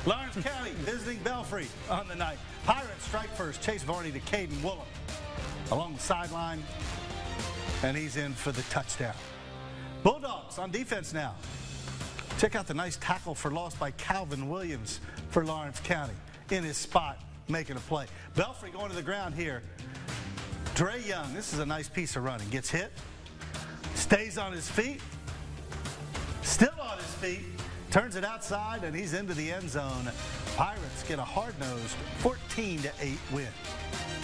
Lawrence County visiting Belfry on the night. Pirates strike first. Chase Varney to Caden Woolham along the sideline, and he's in for the touchdown. Bulldogs on defense now. Check out the nice tackle for loss by Calvin Williams for Lawrence County. In his spot, making a play. Belfry going to the ground here. Dre Young, this is a nice piece of running. Gets hit, stays on his feet, still on his feet, turns it outside, and he's into the end zone. Pirates get a hard-nosed 14-8 win.